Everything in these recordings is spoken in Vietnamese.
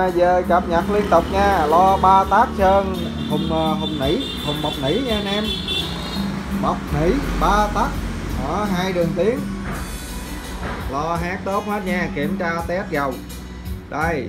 Giờ cập nhật liên tục nha. Lo 3 tác sơn hùng mộc nỉ nha anh em. Mộc nỉ 3 tắc ở 2 đường tiến. Lo hát tốt hết nha. Kiểm tra test dầu đây.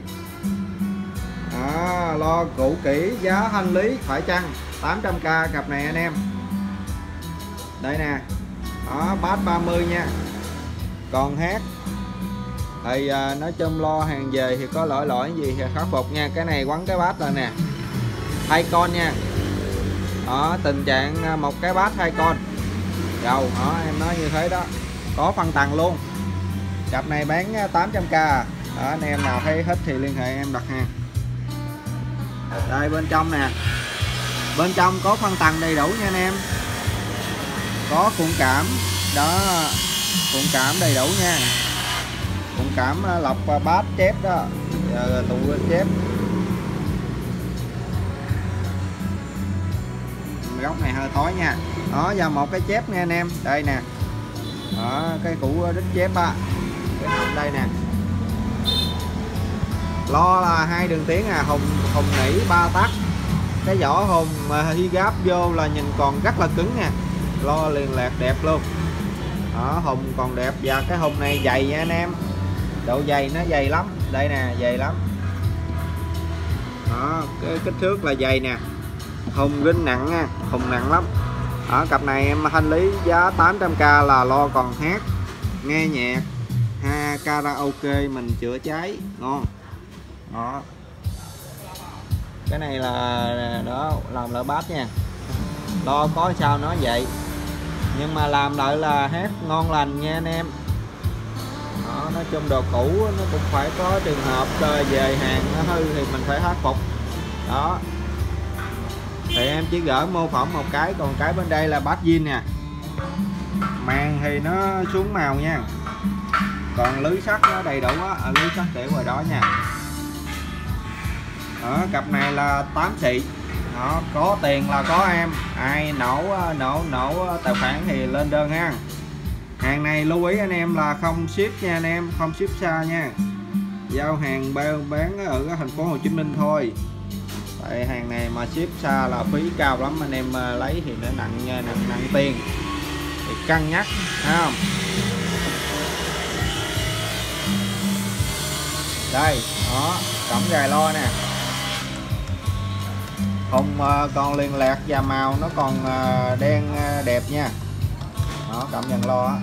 Lo cũ kỹ, giá thanh lý phải chăng 800k cặp này anh em. Đây nè. Đó, bát 30 nha. Còn hát thì nói chung lo hàng về thì có lỗi gì thì khắc phục nha. Cái này quấn cái bát rồi nè, 2 con nha. Đó, tình trạng một cái bát 2 con dầu đó, em nói như thế đó. Có phân tầng luôn. Cặp này bán 800k. Đó, anh em nào thấy thích thì liên hệ em đặt hàng. Đây bên trong nè. Bên trong có phân tầng đầy đủ nha anh em. Có cuộn cảm. Đó, cuộn cảm đầy đủ nha. Cuộn cảm lọc bát chép đó. Giờ tụ chép. Góc này hơi tối nha. Đó, và một cái chép nha anh em. Đây nè. Đó, cái củ đít chép á. Cái hộp đây nè. Lo là 2 đường tiến hùng nỉ 3 tắc. Cái vỏ hùng mà hy gáp vô là nhìn còn rất là cứng nha. Lo liền lạc đẹp luôn. Đó, hùng còn đẹp. Và cái hùng này dày nha anh em. Độ dày nó dày lắm. Đây nè, dày lắm. Đó, cái kích thước là dày nè. Hùng rin nặng nha, hùng nặng lắm. Ở cặp này em thanh lý giá 800k là lo còn hát, nghe nhạc, karaoke mình chữa cháy ngon. Đó. Cái này là đó, làm lại bát nha. Lo có sao nói vậy. Nhưng mà làm lại là hát ngon lành nha anh em. Đó, nói chung đồ cũ nó cũng phải có trường hợp về hàng nó hư thì mình phải khắc phục. Đó. Thì em chỉ gỡ mô phỏng một cái. Còn cái bên đây là bát zin nè. Màn thì nó xuống màu nha. Còn lưới sắt nó đầy đủ á. Lưới sắt để ngoài đó nha. Đó, cặp này là 8 xị. Đó, có tiền là có em. Ai nổ tài khoản thì lên đơn ha. Hàng này lưu ý anh em là không ship nha anh em. Không ship xa nha. Giao hàng bán ở thành phố Hồ Chí Minh thôi. Tại hàng này mà ship xa là phí cao lắm. Anh em lấy thì nó nặng tiền. Thì cân nhắc, thấy không? Đây, đó, cổng gài lo nè. Hùng còn liền lạc và màu nó còn đen đẹp nha. Đó, cổng dàn lo á.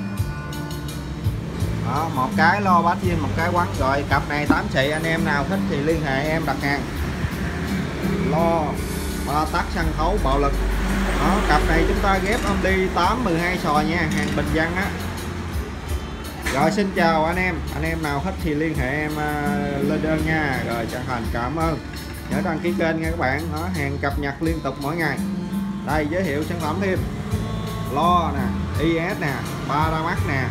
Đó, một cái lo bát zin, một cái quấn. Rồi cặp này 8 xị, anh em nào thích thì liên hệ em đặt hàng. Lo 3 tắc săn thấu bạo lực. Đó, cặp này chúng ta ghép âm đi 8-12 sò nha, hàng bình dân á. Rồi xin chào anh em nào thích thì liên hệ em lên đơn nha. Rồi chân thành cảm ơn. Nhớ đăng ký kênh nha các bạn. Đó, hàng cập nhật liên tục mỗi ngày. Đây giới thiệu sản phẩm thêm. Lo nè, IS nè, Paramax nè,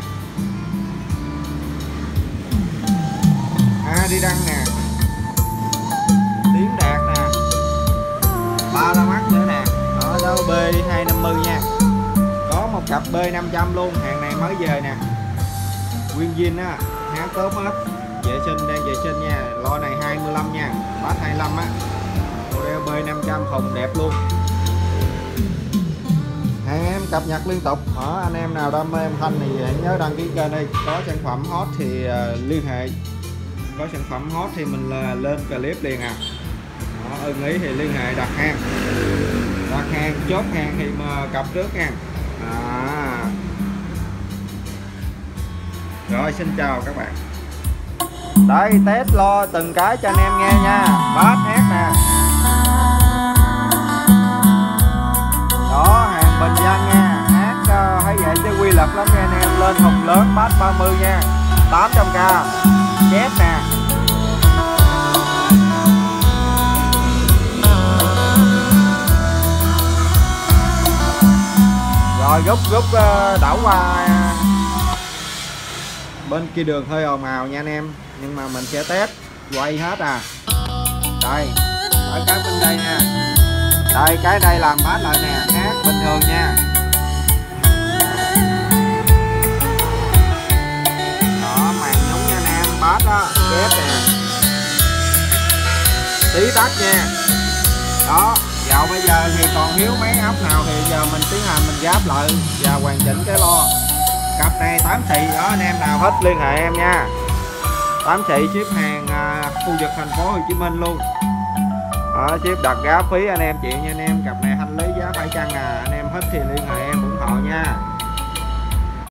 đi đăng nè, Tiến Đạt nè, Paramax nữa nè. Đó, đó B250 nha. Có một cặp B500 luôn. Hàng này mới về nè. Nguyên zin á, hát tốt hết. Vệ sinh, đang vệ sinh nha. Lo này 25 nha, bát 25 á. Model B500 hồng đẹp luôn. Hàng em cập nhật liên tục. Ở anh em nào đam mê âm thanh thì hãy nhớ đăng ký kênh đi. Có sản phẩm hot thì liên hệ. Có sản phẩm hot thì mình lên clip liền à. Đó, ưng ý thì liên hệ đặt hàng. Đặt hàng, chốt hàng thì mà cọc trước nha. Rồi xin chào các bạn. Đây test lo từng cái cho anh em nghe nha. Bát hát nè. Đó, hàng bình dân nha. Hát thấy vậy chứ quy lực lắm nha anh em. Lên hùng lớn bát 30 nha, 800k. Chép nè. Rồi rút đảo qua bên kia đường hơi ồn ào nha anh em. Nhưng mà mình sẽ test quay hết à. Đây, ở cái bên đây nha. Đây, cái đây làm bát lại nè. Hát bình thường nha. Đó, màn nhúng nha anh em. Bát đó, kép nè. tí tắt nha. Đó, dạo bây giờ thì còn thiếu mấy ốc nào thì giờ mình tiến hành mình giáp lại và hoàn chỉnh cái lo. Cặp này 8 xị đó, anh em nào thích liên hệ em nha. 8 xị ship hàng khu vực thành phố Hồ Chí Minh luôn. Đó, ship đặt giá phí anh em chịu nha anh em. Cặp này thanh lý giá phải chăng anh em thích thì liên hệ em ủng hộ nha.